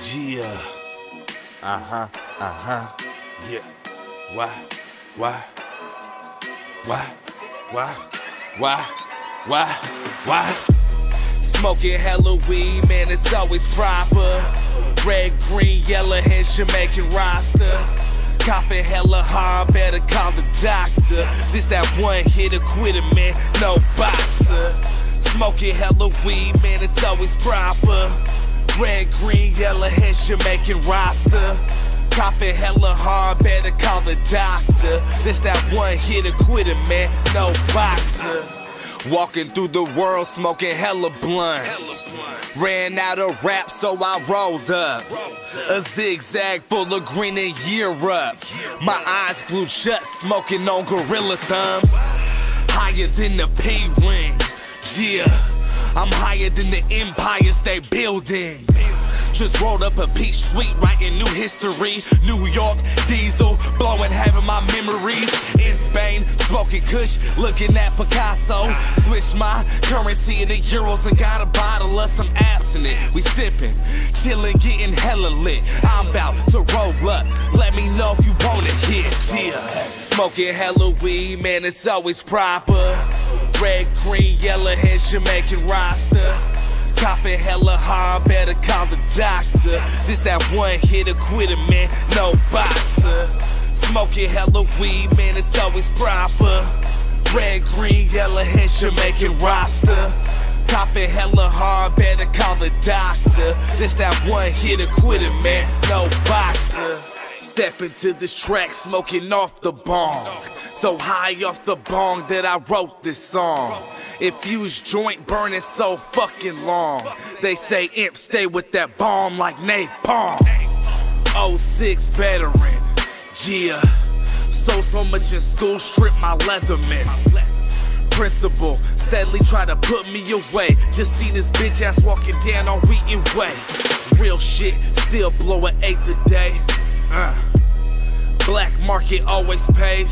Yeah. Yeah. Why? Smoking hella weed, man, it's always proper. Red, green, yellow, and Jamaican roster. Coughing hella hard, better call the doctor. This that one hitter quitter, man, no boxer. Smoking hella weed, man, it's always proper. Red, green, yellow, and Jamaican roster. Coughing hella hard, better call the doctor. This that one hitter quitter, man, no boxer. Walking through the world, smoking hella blunts. Ran out of rap, so I rolled up a zigzag full of green and year up. My eyes glued shut, smoking on gorilla thumbs. Higher than the P-Ring, yeah. I'm higher than the empires they building. Just rolled up a peach sweet, writing new history. New York, diesel, blowing, having my memories. In Spain, smoking kush, looking at Picasso. Switch my currency into euros and got a bottle of some absinthe. We sipping, chilling, getting hella lit. I'm about to roll up, let me know if you wanna hit. Yeah. Smoking hella weed, man, it's always proper. Red, green, yellow, and Jamaican roster. Coughing hella hard, better call the doctor. This that one hitter quitter, man, no boxer. Smoking hella weed, man, it's always proper. Red, green, yellow, and Jamaican roster. Coughing hella hard, better call the doctor. This that one hitter quitter, man, no boxer. Step into this track, smoking off the bong. So high off the bong that I wrote this song. Infused joint burning so fucking long. They say imp stay with that bomb like napalm. 06 veteran, yeah. So much in school, strip my Leatherman. Principal, steadily try to put me away. Just seen this bitch ass walking down on Wheaton Way. Real shit, still blow an eighth a day. Black market always pays.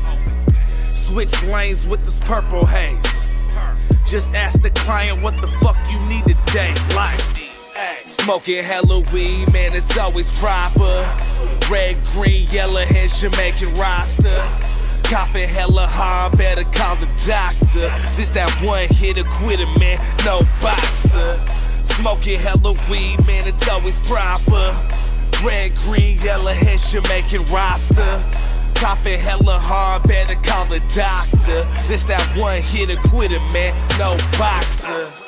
Switch lanes with this purple haze. Just ask the client what the fuck you need today. Like, smoking hella weed, man, it's always proper. Red, green, yellow, and Jamaican roster. Coughing hella hard, better call the doctor. This that one hitter quitter, man, no boxer. Smoking hella weed, man, it's always proper. Red, green, yellow, and Jamaican roster. Coughing hella hard, better call the doctor. This that one hitter quitter, man, no boxer.